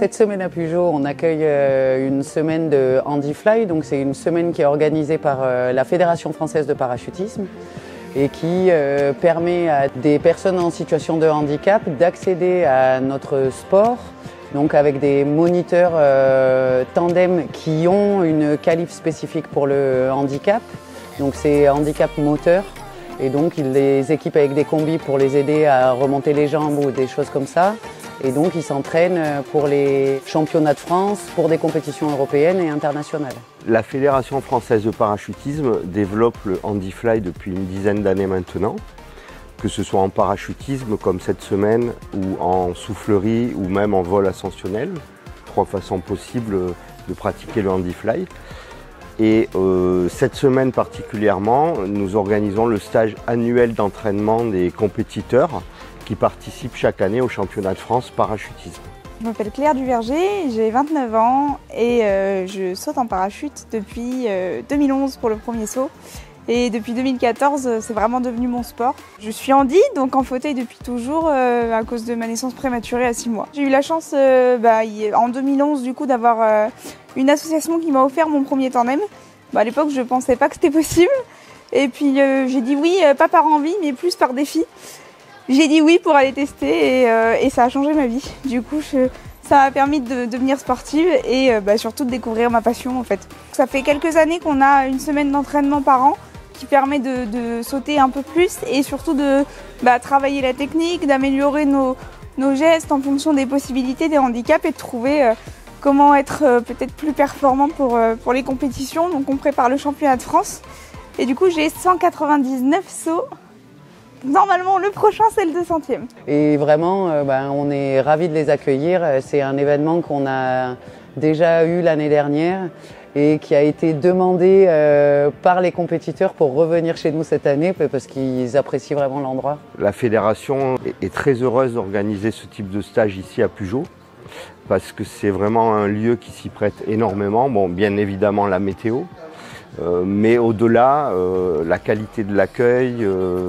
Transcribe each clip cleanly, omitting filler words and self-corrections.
cette semaine à Pugeot, on accueille une semaine de HandiFly. Donc c'est une semaine qui est organisée par la Fédération française de parachutisme et qui permet à des personnes en situation de handicap d'accéder à notre sport. Donc avec des moniteurs tandem qui ont une qualif spécifique pour le handicap. Donc c'est handicap moteur. Et donc ils les équipent avec des combis pour les aider à remonter les jambes ou des choses comme ça. Et donc ils s'entraînent pour les championnats de France, pour des compétitions européennes et internationales. La Fédération française de parachutisme développe le HandiFly depuis une dizaine d'années maintenant, que ce soit en parachutisme comme cette semaine, ou en soufflerie, ou même en vol ascensionnel. 3 façons possibles de pratiquer le HandiFly. Et cette semaine particulièrement, nous organisons le stage annuel d'entraînement des compétiteurs qui participent chaque année au championnat de France parachutisme. Je m'appelle Claire Duverger, j'ai 29 ans et je saute en parachute depuis 2011 pour le premier saut. Et depuis 2014, c'est vraiment devenu mon sport. Je suis handi, donc en fauteuil depuis toujours à cause de ma naissance prématurée à 6 mois. J'ai eu la chance en 2011 du coup d'avoir une association qui m'a offert mon premier tandem. À l'époque, je ne pensais pas que c'était possible. Et puis j'ai dit oui, pas par envie, mais plus par défi. J'ai dit oui pour aller tester et ça a changé ma vie. Du coup, ça m'a permis de devenir sportive et surtout de découvrir ma passion en fait. Ça fait quelques années qu'on a une semaine d'entraînement par an qui permet de sauter un peu plus et surtout de travailler la technique, d'améliorer nos gestes en fonction des possibilités, des handicaps et de trouver comment être peut-être plus performant pour les compétitions. Donc on prépare le championnat de France et du coup j'ai 199 sauts. Normalement, le prochain, c'est le 200e. Et vraiment, on est ravis de les accueillir. C'est un événement qu'on a déjà eu l'année dernière et qui a été demandé par les compétiteurs pour revenir chez nous cette année parce qu'ils apprécient vraiment l'endroit. La fédération est très heureuse d'organiser ce type de stage ici à Pugeot parce que c'est vraiment un lieu qui s'y prête énormément. Bon, bien évidemment, la météo. Mais au-delà, la qualité de l'accueil,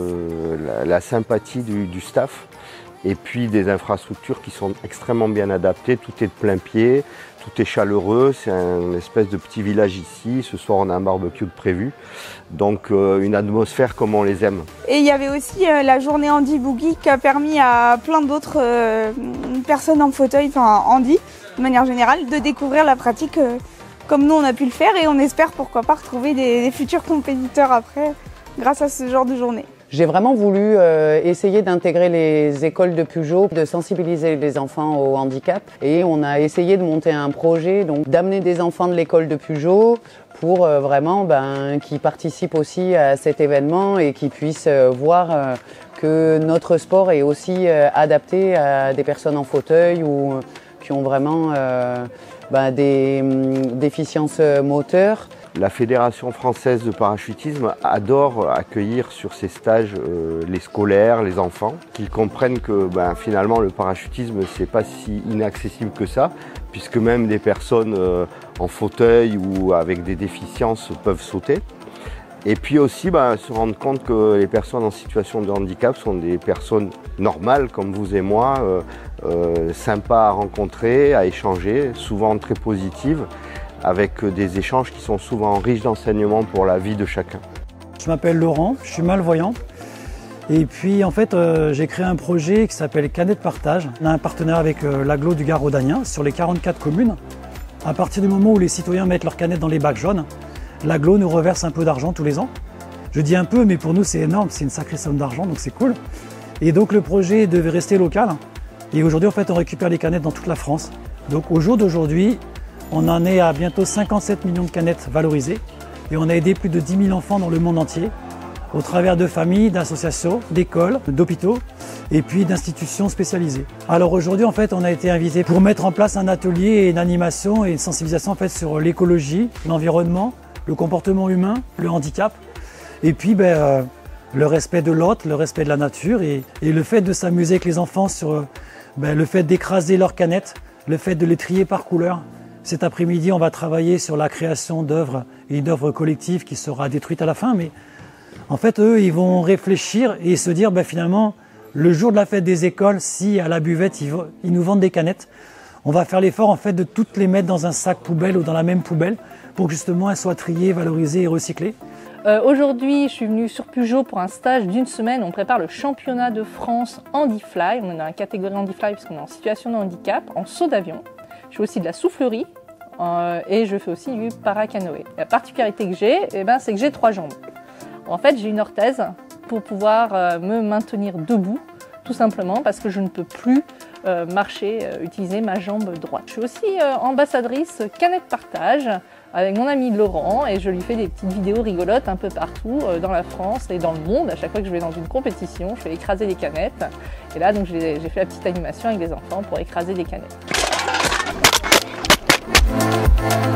la sympathie du staff et puis des infrastructures qui sont extrêmement bien adaptées. Tout est de plein pied, tout est chaleureux, c'est une espèce de petit village ici. Ce soir, on a un barbecue de prévu, donc une atmosphère comme on les aime. Et il y avait aussi la journée Handi Boogie qui a permis à plein d'autres personnes en fauteuil, enfin handi de manière générale, de découvrir la pratique comme nous on a pu le faire et on espère pourquoi pas retrouver des futurs compétiteurs après grâce à ce genre de journée. J'ai vraiment voulu essayer d'intégrer les écoles de Pugeot, de sensibiliser les enfants au handicap et on a essayé de monter un projet, donc d'amener des enfants de l'école de Pugeot pour vraiment qu'ils participent aussi à cet événement et qu'ils puissent voir que notre sport est aussi adapté à des personnes en fauteuil ou qui ont vraiment des déficiences moteurs. La Fédération française de parachutisme adore accueillir sur ses stages les scolaires, les enfants, qu'ils comprennent que finalement le parachutisme c'est pas si inaccessible que ça, puisque même des personnes en fauteuil ou avec des déficiences peuvent sauter. Et puis aussi se rendre compte que les personnes en situation de handicap sont des personnes normales comme vous et moi, sympas à rencontrer, à échanger, souvent très positives, avec des échanges qui sont souvent riches d'enseignements pour la vie de chacun. Je m'appelle Laurent, je suis malvoyant et puis en fait j'ai créé un projet qui s'appelle Canet de Partage. On a un partenariat avec l'agglo du Gard rhodanien sur les 44 communes. À partir du moment où les citoyens mettent leurs canettes dans les bacs jaunes, l'agglo nous reverse un peu d'argent tous les ans. Je dis un peu mais pour nous c'est énorme, c'est une sacrée somme d'argent donc c'est cool. Et donc le projet devait rester local et aujourd'hui en fait on récupère les canettes dans toute la France. Donc au jour d'aujourd'hui, on en est à bientôt 57 millions de canettes valorisées et on a aidé plus de 10 000 enfants dans le monde entier au travers de familles, d'associations, d'écoles, d'hôpitaux et puis d'institutions spécialisées. Alors aujourd'hui en fait on a été invité pour mettre en place un atelier et une animation et une sensibilisation en fait sur l'écologie, l'environnement, le comportement humain, le handicap et puis le respect de l'autre, le respect de la nature et le fait de s'amuser avec les enfants sur le fait d'écraser leurs canettes, le fait de les trier par couleur. Cet après-midi, on va travailler sur la création d'œuvres et une œuvre collective qui sera détruite à la fin. Mais en fait, eux, ils vont réfléchir et se dire finalement, le jour de la fête des écoles, si à la buvette, ils nous vendent des canettes, On va faire l'effort en fait de toutes les mettre dans un sac poubelle ou dans la même poubelle pour que justement elles soient triées, valorisées et recyclées. Aujourd'hui, je suis venue sur Peugeot pour un stage d'une semaine. On prépare le championnat de France Handi-Fly. On est dans la catégorie Handi-Fly parce qu'on est en situation de handicap, en saut d'avion. Je fais aussi de la soufflerie et je fais aussi du paracanoë. La particularité que j'ai, c'est que j'ai 3 jambes. En fait, j'ai une orthèse pour pouvoir me maintenir debout, tout simplement parce que je ne peux plus marcher, utiliser ma jambe droite. Je suis aussi ambassadrice Canette Partage avec mon ami Laurent et je lui fais des petites vidéos rigolotes un peu partout dans la France et dans le monde. À chaque fois que je vais dans une compétition, je fais écraser des canettes. Et là, donc, j'ai fait la petite animation avec les enfants pour écraser des canettes.